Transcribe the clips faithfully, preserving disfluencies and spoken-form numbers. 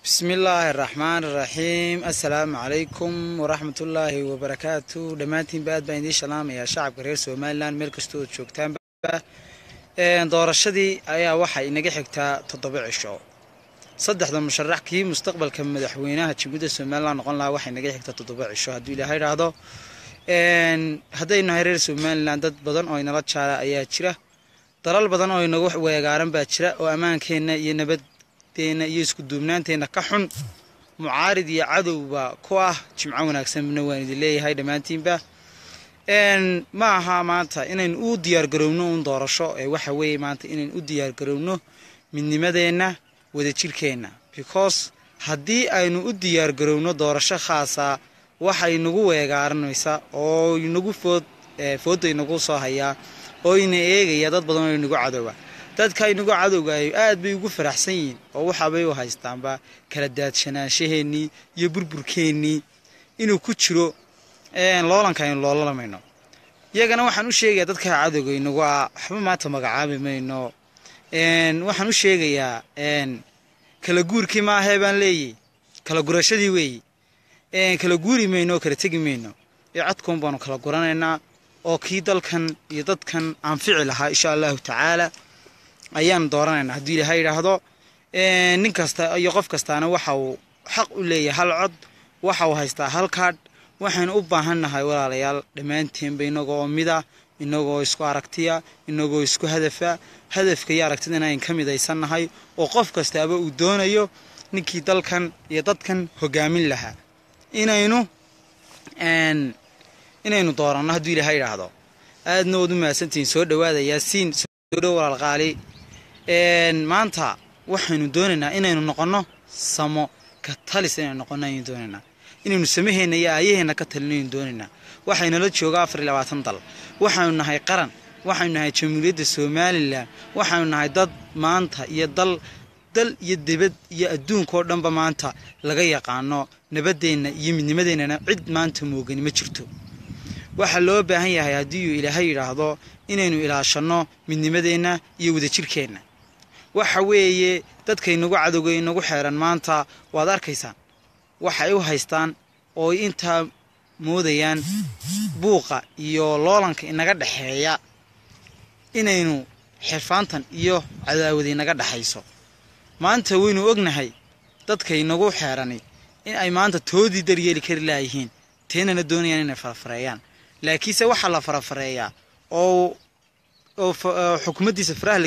بسم الله الرحمن الرحيم. السلام عليكم ورحمة الله وبركاته. دمانتين بعد بين دي سلام يا شعب غير سومالان مركزتو joogtaan een doorashadii ayaa waxa inaga xigtaa toddoba cisho saddexda musharax kii mustaqbalka madaxweynaha Jamhuuriyadda Soomaaliland noqon lahaa waxa inaga xigtaa toddoba cisho haddii Ilaahay raado een hadayna reer Soomaaliland dad badan oo inala jaara ayaa jira dalal badan oo inagu weegaaran baa jira oo ammaankeena iyo nabad teena iyo isku duubnaanteena ka xun mucaarid iyo cadowba ku ah jimco wanaagsan waan idin leeyahay dhamaantiinba een ma aha maanta inaan u diyaar garowno un doorasho ee waxa weey maanta inaan u diyaar garowno midnimadeena wada jirkeena because hadii aynu u diyaar garowno doorasho khaasa waxa inagu weegaaranaysa oo inagu food food inagu soo haya oo ina eegaya dad badan oo inagu cadowga dadka inagu cadowga ay aad bay ugu faraxsan yihiin oo waxa bay u haystaanba kala daadshanaanshaheeni iyo burburkeeni inuu ku jiro een loolanka in loolamayno iyagana waxaan u sheegayaa dadka cadowga inagu waxba maanta magacaabi mayno een waxaan u sheegayaa een kala guurkii ma ahay baan leeyahay kala gurashadii weey een kala guuri mayno kala tagi mayno ee codkoon baan kala guranaynaa oo kii dalkan iyo dadkan aan ficil lahaa insha Allah ta'ala ayaan dooranaynaa haddii Ilaahay yiraahdo een nin kasta iyo qof kastaana waxa uu xaq u leeyahay hal cod waxa uu haystaa hal kaad waxaan u baahanahay walaalayaal dhamaanteen baynagoo mida inagoo isku aragtiya inagoo isku hadafa hadafka iyo aragtidana in ka midaysanahay oo qof kastaaba uu doonayo ninkii dalkan iyo dadkan hogaamin lahaa inaynu een inaynu doorano haddii Ilaahay yiraahdo aadna wad u maasantiin soo dhawaada yaasiin soo dhaw walaal qaali een maanta waxaanu doonaynaa inaynu noqono samo ka talis inaynu noqono aynu doonaynaa inaynu sameeyna iyo ayaheena ka talinaynu doonaynaa waxayna la joogaa afar iyo labaatan dal waxaanu nahay qaran waxaanu nahay Jamhuuriyadda Soomaaliland waxaanu nahay dad maanta iyo dal dal iyo dibad iyo adduunka oo dhanba maanta laga yaqaano nabadeena iyo midnimadeena cid maanta moogan ma jirto waxa loo baahan yahay hadii uu Ilaahay yiraahdo inaynu ilaashano midnimadeena iyo wada jirkeena waxa weeye dadka inagu cadowga inagu xeeran maanta waad arkaysaan waxa ay u haystaan oo inta moodayaan buuqa iyo loolanka inaga dhaxeeya inaynu xirfaantan iyo cadaawadi inaga dhaxayso maanta waynu ognahay dadka inagu xeerani in ay maanta toodi daryeeli kari laayihiin teenana doonayaan inay farfareeyaan laakiinse waxa la farfareeyaa oo oo xukuumaddiisa faraha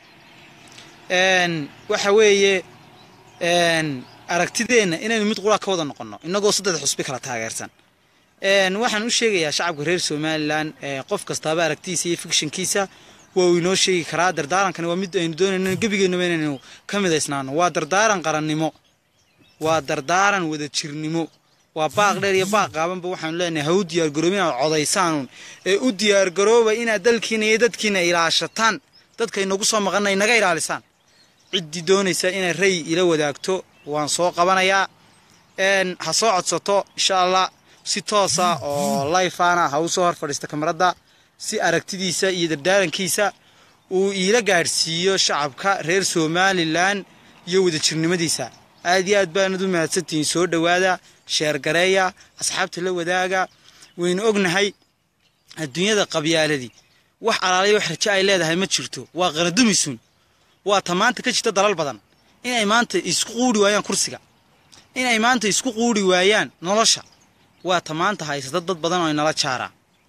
een waxa weeye een aragtideena inaynu mid qura ka wada noqono inagoo saddex xusbi kala taageersan een waxaan u sheegayaa shacabka reer Soomaaliland ee qof kastaaba aragtiisa iyo fikshinkiisa waa inoo sheegi karaa dardaarankan waa mid aynu doonayno gabigeena inaynu ka midaysnaano waa dardaaran qarannimo waa dardaaran wada jirnimo waa baaq dheer iyo baaq gaabanba waxaan leenahay ha u diyaar garoobina codaysaan ee u diyaar garooba inaad dalkiina iyo dadkiina ilaashataan dadka inagu soo maqanay naga ilaalisaan ciddi doonaysa inay ray ila wadaagto waan soo qabanayaa een ha soo codsato insha Allah si toos ah oo live ana ha u soo hor fadhiista kamarada si aragtidiisa iyo dardaarankiisa uu ila gaarsiiyo shacabka reer Soomaaliland iyo wada jirnimadiisa aad iyo aad baan u mahadsantiin soo dhawaada sheer gareeya asxaabta la wadaaga waynu ognahay adduunyada qabyaaladii wax alaalay wax raja ay leedahay ma jirto waa qaradumisun waa tamaanta ka jirta dalal badan in ay maanta isku quuri waayaan kursiga in ay maanta isku quuri waayaan nolosha waa tamaanta haysta dad badan oo inala jaara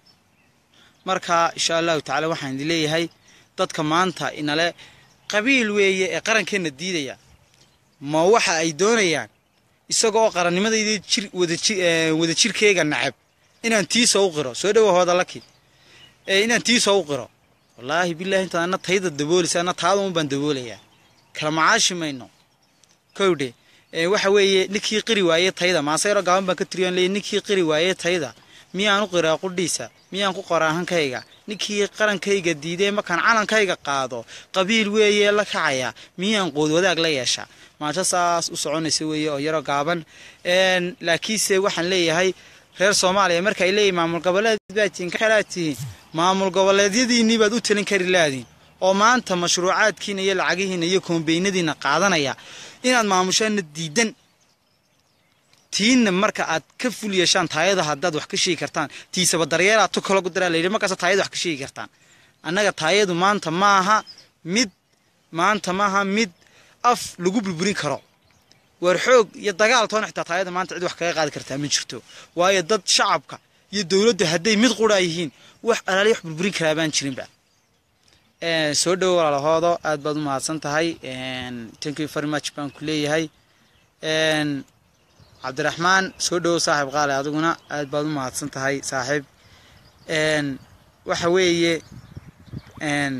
marka insha Allah ta'ala waxaan leeyahay dadka maanta inale qabiil weeye ee qarankeena diidaya ma waxa ay doonayaan isagoo qarannimadayda jir wada wada jirkeega nacab inaan tiisa u qiro soo dhawahooda laki ee inaan tiisa u qiro wallahi billahi inta ana tayda daboolaysa ana taado un baan daboolaya kala macaashi mayno kowde ee waxa weeye ninkii qiri waayay tayda maasayro gaaban baan ka tiriyaan leeyahay ninkii qiri waayay tayda miyaan u qiraa qudhiisa miyaan ku qoraahankayga ninkii qarankayga diiday ma kan calankayga qaado qabiil weeye la kacaya miyaan qood wadaag la yeesha maanta saas u soconaysa weeye oo yaro gaaban een laakiinse waxaan leeyahay reer Soomaaliya markay leeyahay maamul goboleed baatiin ka xalaatihiin maamul goboleedyadiinii baad u talin kari laadiin oo maanta mashruucaadkiina iyo lacagihiina iyo koombeynadiina qaadanaya inaad maamushaana diidan tiina marka aad ka ful yeeshaan taayada haddaad wax ka sheegi kartaan tiisaba daryeelaa tu kala gudaraa la yidhi markaas taayada wax ka sheegi kartaan annaga taayadu maanta maaha mid maanta maaha mid af lagu burburin karo war xoog iyo dagaal toona xitaa taayada maanta cid wax kaga qaadi kartaa ma jirto waayo dad shacabka iyo dawladda hadday mid qura yihiin wax alaali wax burburin karaa baan jirinba ee soo dhaw walaalahoodo aad baad u mahadsan tahay een thank you very much baan ku leeyahay een cabdiraxmaan soo dhaw saaxiib qaale adiguna aad baad u mahadsan tahay saaxiib een waxa weeye een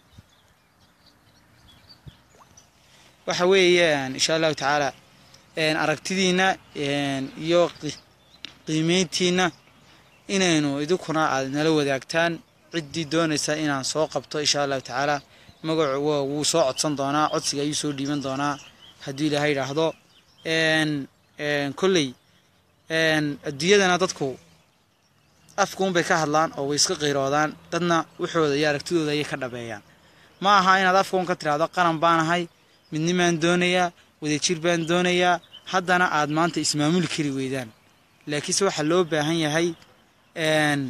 waxa weeyaan insha Allah taala een aragtidiina een iyo qiimeyntiina inaynu idukuna aad nala wadaagtaan cidii doonaysa inaan soo qabto insha Allah taala magacu waa uu soo codsan doonaa codsiga ayuu soo dhiiban doonaa hadii Ilaahay raahdo een een kulli een adiyadana dadku afkoon bay ka hadlaan oo way iska qeyroodaan dadna wuxooda iyo aragtidooda ay ka dhabeeyaan ma aha inaad afkoon ka tiraado qaran baanahay midnimaan doonayaa wadajir baan doonayaa haddana aad maanta ismaamuli kari weydaan laakiin waxa loo baahan yahay een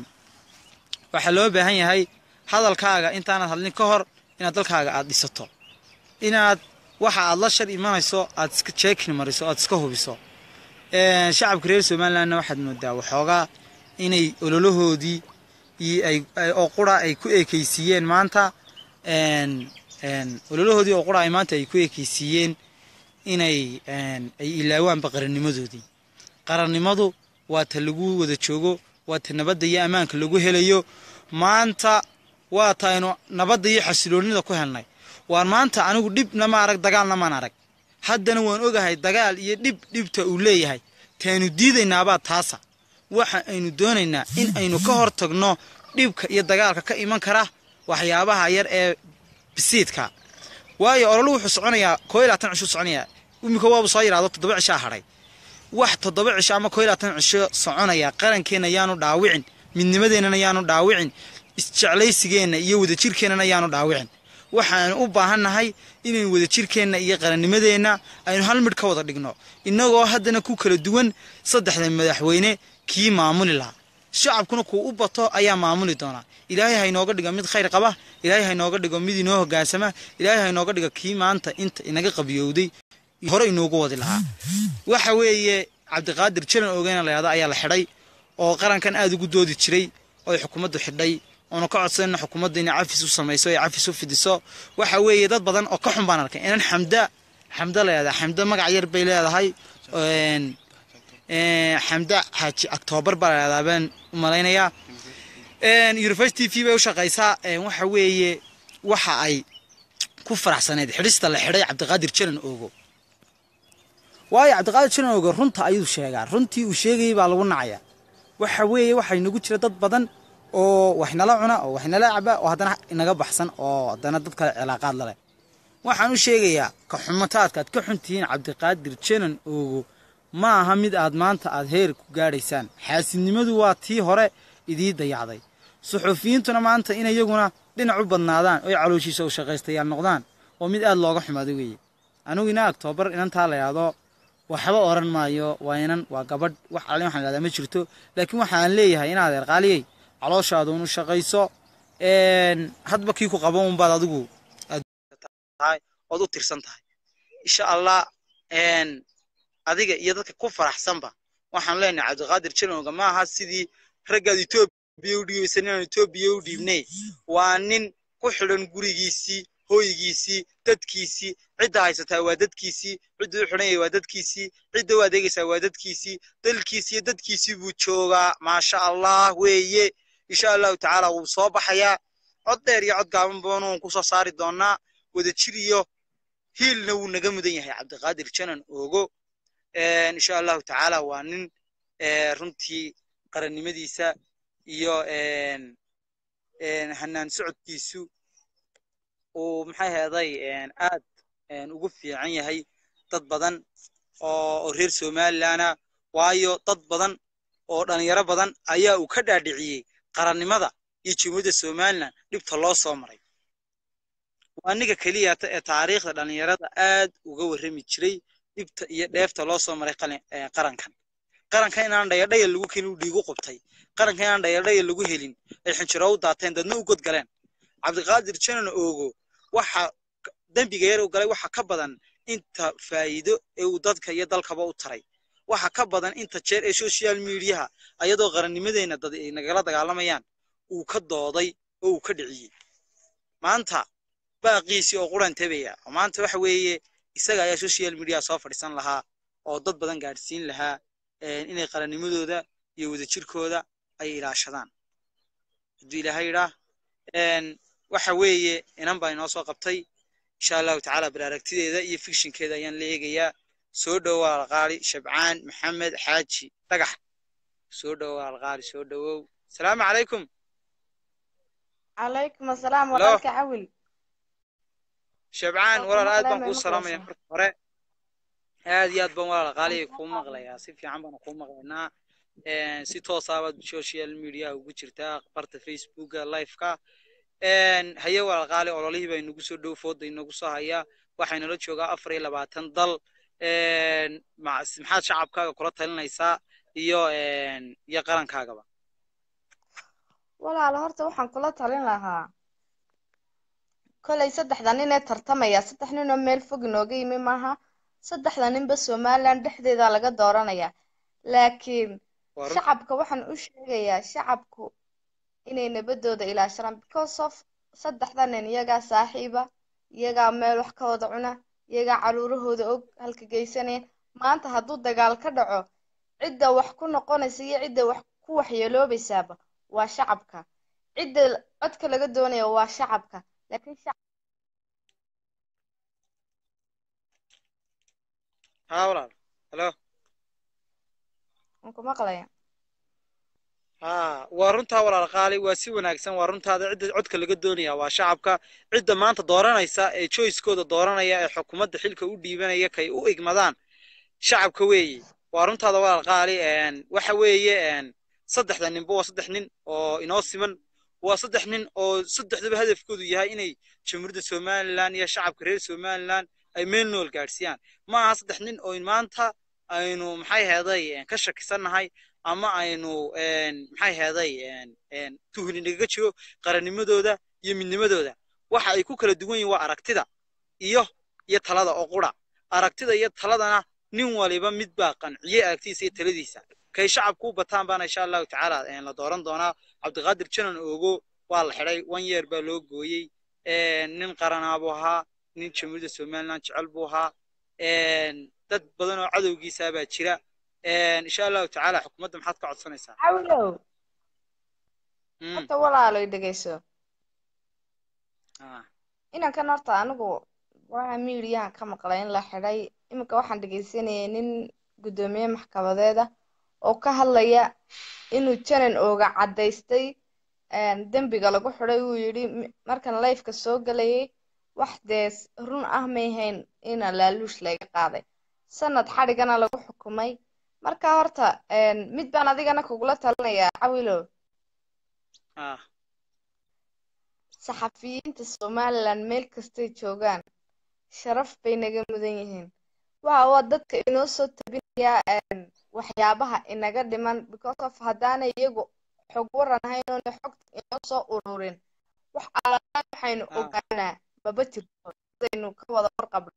waxa loo baahan yahay hadalkaaga intaanad hadlin ka hor inaad dalkaaga aad dhisato inaad waxa aad la shar imanayso aad iska check-in mariso aad iska hubiso ee shacabka reer Soomaaliland waxaad moodaa waxooga inay ololahoodii ay oo qura ay ku eekaysiiyeen maanta een een ololahoodii oo qura ay maanta ay ku eekaysiiyeen inay een ay ilaawaan baqarnimadoodii qarannimadu waa ta lagu wada joogo waa ta nabadda iyo amaanka lagu helayo maanta waa taayno nabadda iyo xasiloonida ku helnay waan maanta anigu dibna ma arag dagaalna ma arag haddana waan ogahay dagaal iyo dib dibta uu leeyahay taanu diidaynaa taasa waxa aynu doonaynaa in aynu ka hortagno dibka iyo dagaalka ka iman kara waxyaabaha yar ee bisiidka waayo ololu wuxuu soconayaa koob iyo labaatan cisho soconaya umika waa soo yiraahdo toddoba cisho haray wax toddoba cisho ama koob iyo labaatan cisho soconaya qarankeena yaanu dhaawicin midnimadeena yaanu dhaawicin isjeclaysigeena iyo wadajirkeena yaanu dhaawicin waxaan u baahanahay inaynu wadajirkeena iyo qarannimadeena aynu hal mid ka wada dhigno inagoo haddana ku kala duwan saddexda madaxweyne kii maamuli lahaa shacabkuna ku u bato ayaa maamuli doona ilaahay ha inooga dhigo mid khayr qaba ilaahay ha inooga dhigo mid inoo hogaansama ilaahay ha inooga dhigo kii maanta inta inaga qabiyowday hore inoogu wadi lahaa waxa weeye cabdiqaadir jalan ogeena la yiraahdo ayaa la xidhay oo qarankan aad ugu doodi jiray oo xukuumaddu xidhay oo ka codsan xukuumadda inay cafis u sameeyso ay cafis u fidiso waxa weeye dad badan oo ka xun baan arkay inaan xamda xamda leedahay xamda magac yar bay leedahay een ee xamda xaaji October baa leedahay baan u maleynaya een University T V bay u shaqaysaa een waxa weeye waxa ay ku faraxsaneed xirista la xiray cabdiqaadir jalan oogo waayo cabdiqaadir jalan oogo runta ayuu sheegaa runtii uu sheegay baa lagu nacaya waxa weeye waxa inagu jira dad badan oo wax nala cuna oo wax nala caba oo hadana inaga baxsan oo hadana dad kale cilaaqaad la leh waxaan u sheegayaa ka xumataadka ka xuntiin cabdiqaadir jalan oogo ma aha mid aad maanta aad heer ku gaadhaysaan xaasidnimadu waa tii hore idii dayacday suxufiyiintuna maanta in iyaguna dhinac u badnaadaan oo calooshiisa u shaqaystayaan noqdaan oo mid aad looga xumaado weeye anigu ina October inanta la yaado waxba oran maayo waa inan waa gabadh wax aan waxaan leeyahay ma jirto laakiin waxaan leeyahay inaad adeer qaaliyay calooshaadu uu shaqayso een hadba kii ku qabo un baad adigu tahay oo u tirsan tahay insha Allah een adiga iyo dadka ku faraxsanba waxaan leenahay cabdiqaadir jalan ma aha sidii ragga Itoobiya u dhiibsanay Itoobiya u dhiibnay waa nin ku xidhan gurigiisii hooyigiisii dadkiisii cidda haysataa waa dadkiisii cidda u xidhan waa dadkiisii cidda u adeegaysa waa dadkiisii dalkiisii dadkiisii buu joogaa ma sha Allah weeye insha Allah taala uu soo baxaya cod dheer iyo cod gaaban boono ku soo saari doonaa wada jiriyo hiilna uu naga mudan yahay cabdiqaadir jalan oogo een insha Allah taala waa nin ee runtii qarannimadiisa iyo een een hanaan socodkiisu oo maxay heeday een aad een ugu fiican yahay dad badan oo reer Soomaaliland waayo dad badan oo dhalinyaro badan ayaa uu ka dhaadhiciyay qarannimada iyo jumhuriyadda Soomaaliland dibta loo soo maray waa ninka keliya ee taariikhda dhalinyarada aad uga warrami jiray dhibta iyo dheefta loo soo maray qarankan qaranka inaan dhayadhaya lagu keenin uu dhiigu qubtay qaranka inaan dhayadhaya lagu helin ay xinjiro u daateen dadna u godgaleen cabdiqaadir janan oogo waxa dembiga yar u galay waxa ka badan inta faa'iido ee uu dadka iyo dalkaba u taray waxa ka badan inta jeer ee social mediaha ayadoo qarannimadeena dad ay nagala dagaalamayaan uu ka dooday oo uu ka dhiciyey maanta baaqiisi oo quran tabaya maanta waxa weeye isaga ayaa social media soo fadhiisan lahaa oo dad badan gaarsiin lahaa inay qarannimadooda iyo wadajirkooda ay ilaashadaan hadduu ilaahay yidhaa waxa weeye inan baa inoo soo qabtay insha allahu tacaala baraaragtideeda iyo fikshinkeeda ayaan la eegayaa soo dhowaa alqaali shabcaan maxamed xaaji dhagax soo dhowaa alqaali soo dhowow asalaamu calaykum calaykum asalaam walaalka cawil shabcaan walaal aad baan kuu salaamaya marka hore aad iyo aad baan walaal qaaliga kuu maqlayaa si fiican baan kuu maqlaynaa si toosabaad social media ugu jirtaa barta facebooka liveka haye walaal qaali ololihii baa inagu soo dhow fooda inagu soo hayaa waxaynala joogaa afar iyo labaatan dal maxaad shacabkaaga kula talinaysaa iyo iyo qarankaagaba walaal horta waxaan kula talin lahaa kolay saddexda nin ee tartamaya saddex nin oo meel fog inooga yimi maaha saddexda ninba somaliland dhexdeeda laga dooranaya laakiin shacabka waxaan u sheegayaa shacabku inay nabadooda ilaashadaan because of saddexda nin iyagaa saaxiiba iyagaa meel wax ka wada cuna iyagaa caruurahooda og halka geysaneen maanta hadduu dagaal ka dhaco cidda wax ku noqonaysa iyo cidda wax ku waxyeeloobaysaaba waa shacabka cidda codka laga doonaya waa shacabka laakiin ها walaal halo ku maqlaya ها waa runtaa walaal qaali waa si wanaagsan waa runtaada cidda codka laga doonaya waa shacabka cidda maanta dooranaysa ee choice-kooda dooranaya ee xukuumadda xilka u dhiibanaya kay u igmadaan shacabka weeye waa runtaada walaal qaali waxa weeye saddexda ninba waa saddex nin oo inoo siman waa saddex nin oo saddexdaba hadafkoodu yahay inay jamhuuriyadda somaliland iyo shacabka reer somaliland ay meel nool gaadhsiiyaan ma aha saddex nin oo maanta aynu maxay heeday ka shakisannahay ama aynu maxay heeday tuhni nagaga jiro qarannimadooda iyo midnimadooda waxa ay ku kala duwan yihiin waa aragtida iyo iyo talada oo qura aragtida iyo taladana nin waliba mid baa qanciye aragtiisa iyo taladiisa kay shacabku u bataan baana insha allahu tacaala la dooran doonaa cabdiqaadir janan oogo waa la xidhay one year baa loo gooyey nin qaranaa buu ahaa nin jamhuuriyadda somaliland jecel buu ahaa dad badan oo cadowgiisa baa jira insha allahu tacaala xukuumadda maxaad ka codsanaysaa cawilow horta walaaloy dhegeyso inankan horta anigu waa miiriyahan ka maqlay in la xidhay iminka waxaan dhegeysanayay nin guddoomiye maxkamadeeda oo ka hadlaya inuu janan ooga caddaystay dembiga lagu xidhay uu yidhi markan lifeka soo gelayay wax dee run ah mayhayn ina laaluush laga qaaday sanad xadhigana lagu xukumay marka horta mid baan adigana kugula talinayaa cawilow saxafiyiinta somaliland meel kastay joogaan sharaf bay naga mudan yihiin waxa waa dadka inoo soo tabinayaa waxyaabaha inaga dhiman because of haddaanay iyagu xog waran ahayn oona xogta inoo soo ururin wax alaala waxaynu ogaanaa maba jirto sidaynu ka wada warqabno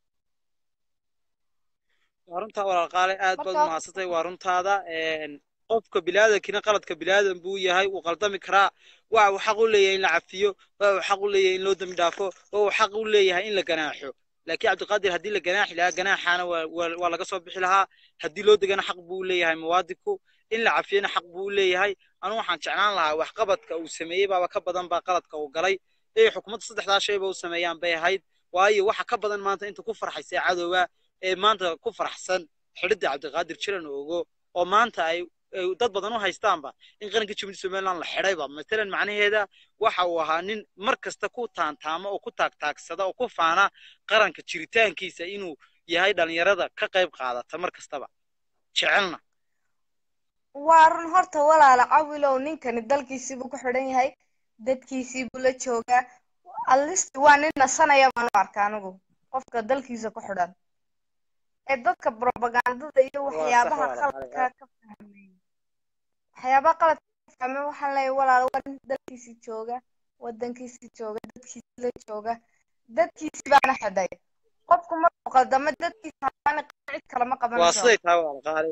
waa runtaa walaal qaale aad baad umahadsantay waa runtaada qofka bilaadankiina qaladka bilaadan buu yahay uu qaldami karaa waxa uu xaq u leeyahay in la cafiyo waxa uu xaq u leeyahay in loo dambi dhaafo waxa uu xaq u leeyahay in la ganaaxo laakiin cabdiqaadir haddii la ganaaxi lahaa ganaaxaana waa laga soo bixi lahaa haddii loo degana xaq buu leeyahay muwaadinku in la cafiyana xaq buu leeyahay anu waxaan jeclaan lahaa waxqabadka uu sameeyey baaba ka badan baa qaladka uu galay ee xukuumadda saddexdaa shayba u sameeyaan bay ahayd waayo waxa ka badan maanta inta ku farxaysay cadowga ee maanta ku faraxsan xidhidda cabdiqaadir jiran oogo oo maanta ay dad badan u haystaanba in qaranka jamhuuriyadda somaliland la xidhayba matalan macnaheeda waxa uu ahaa nin mar kasta ku taantaama oo ku taagtaagsada oo ku faana qaranka jiritaankiisa inuu yahay dhalinyarada ka qayb qaadata mar kastaba jecelna waa run horta walaala cawilow ninkani dalkiisiibuu ku xidhan yahay dadkiisiibuu la joogaa at least waa nin nasanaya baan u arkaa anigu qofka dalkiisa ku xidhan ee dadka propagandada iyo waa sax waxyaabaha walaal qaali qaladka ka fahmay waxyaabaha qaladka ka fahmay waxaan leeyahay walaal waa nin dalkiisa jooga wadankiisa jooga dadkiisa la jooga dadkiisa baana xidhay qofku markuu qaldamo dadkiisa haddana cid kale ma qaban waa karo siday tahay walaal qaali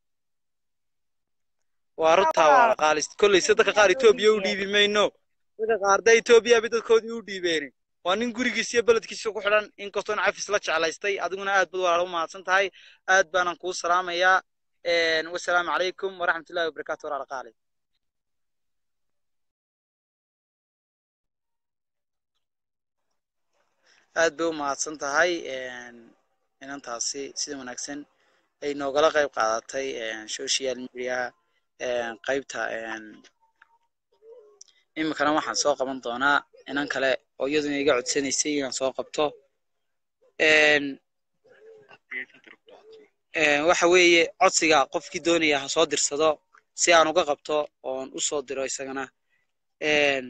waa marka runtaa walaal walaal qaali kolley si dadka qaar loo Itoobiya u dhiibaya dhiibi mayno dadka qaar da Itoobiya bay dadkoodii u dhiibeen waa nin gurigiisa iyo beledkiisa ku xidhan inkastoo cafis la jeclaystay adiguna aad bad walaal u mahadsan tahay aad baanan kuu salaamayaa een wassalaamu calaykum waraxmatullaahi wabarakaatu walaal qaali aad bay u mahadsan tahay een inantaasi sida wanaagsan ay noogala qayb qaadatay een social media een qaybta een iminkana waxaan soo qaban doonaa inan kale oo iyaduna iga codsanaysay inaan soo qabto een een waxa weeye codsiga qofkii doonaya ha soo dirsado si aan uga qabto oon u soo diro isagana een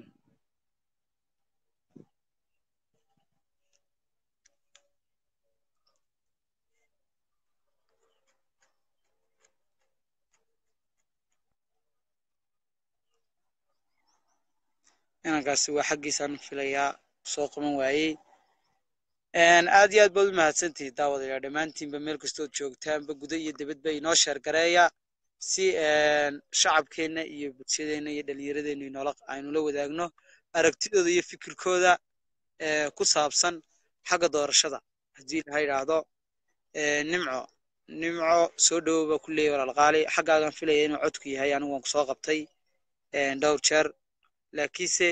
inankaasi waa xaggiisaan filayaa soo qaban waayey een aad iyo aad baad u mahadsantihiin daawadayaal dhammaantiinba meel kastood joogtaanba guda iyo dibadba inoo sheergareeya si een shacabkeenna iyo bulshadeenna iyo dhallinyaradeenna inoola aynu la wadaagno aragtidooda iyo fikirkooda ee ku saabsan xagga doorashada haddii la yidhaahdo een nimco nimco soo dhowow baa ku leeyahay walaal qaali xaggaagan filaya inuu codku yahay anigu waan ku soo qabtay een dhowr jeer laakiinse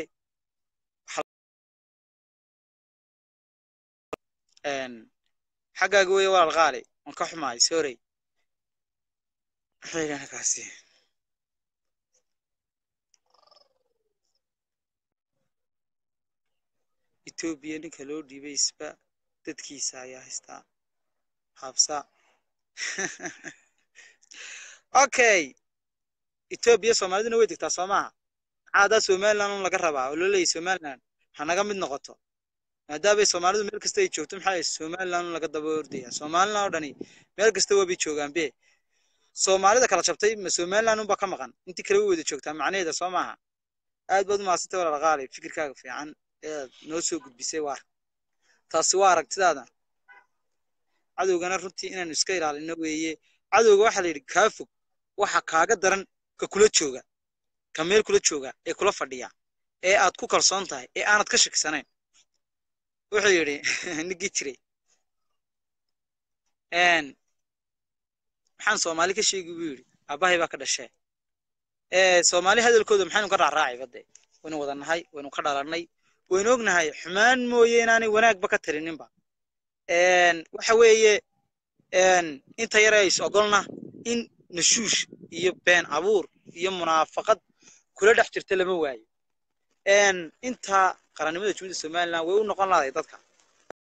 een xaggaaga weeye walaal qaali waan ka xumahay sorry xilligankaasi Itoobiya ninka loo dhiibay isba dadkiisa ayaa haystaa habsa okay Itoobiya Soomaaliduna way degtaa soo maaha caada Somaliland un laga rabaa oo loo leeyahay Somaliland ha naga mid noqoto maadaama Soomaalidu meel kasta ay joogto maxay Somaliland laga daba ordaya Somaliland oo dhani meel kasta way joogaan be Soomaalida kala jabtay ma Somaliland un ba ka maqan intii kale way wada joogtaa macnaheeda soo maaha aad baad u maasantay walaal qaali fikirkaaga fiican ee noo soo gudbisay waa taasi waa aragtidaada cadowgana runtii inaan iska ilaalino weeye cadowga waxa la yidhi kaa fog waxa kaaga daran ka kula jooga ka meel kula jooga ee kula fadhiya ee aad ku kalsoon tahay ee aanad ka shakisanayn wuxuu yidhi nigi jiray een maxaan Soomaali ka sheegi buu yidhi aabbahay baa ka dhashay ee Soomaali hadalkooda maxaynu ka raacraacay badde waynu wada nahay waynu ka dhalanay waynu ognahay xumaan mooye inaanay wanaagba ka tarininba een waxa weeye een inta yar ay ogolna in nashuush iyo been abuur iyo munaafaqad kula dhex jirta lama waayo een inta qarannimada Jumhuriyadda Soomaaliland way u noqon lahayd dadka